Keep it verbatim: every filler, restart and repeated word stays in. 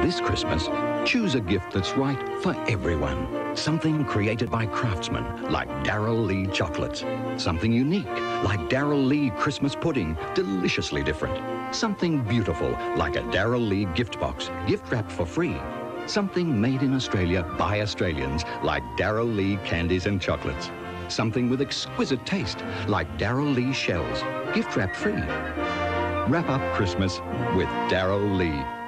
This Christmas, choose a gift that's right for everyone. Something created by craftsmen like Darrell Lea chocolates. Something unique like Darrell Lea Christmas pudding, deliciously different. Something beautiful like a Darrell Lea gift box, gift wrapped for free. Something made in Australia by Australians like Darrell Lea candies and chocolates. Something with exquisite taste like Darrell Lea shells, gift wrapped free. Wrap up Christmas with Darrell Lea.